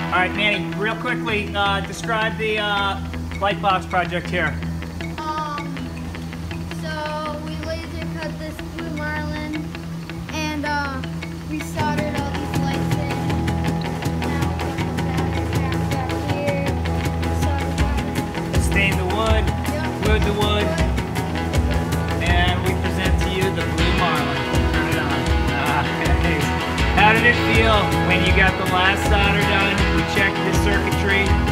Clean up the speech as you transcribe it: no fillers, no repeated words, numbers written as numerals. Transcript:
All right, Manny, real quickly, describe the light box project here. So we laser cut this blue Marlin, and we soldered all these lights in. Now we put the back here, soldered. Stained the wood, glued the wood, and we present to you the blue Marlin. Turn it on. Nice. How did it feel when you got the last solder done? We checked the circuitry.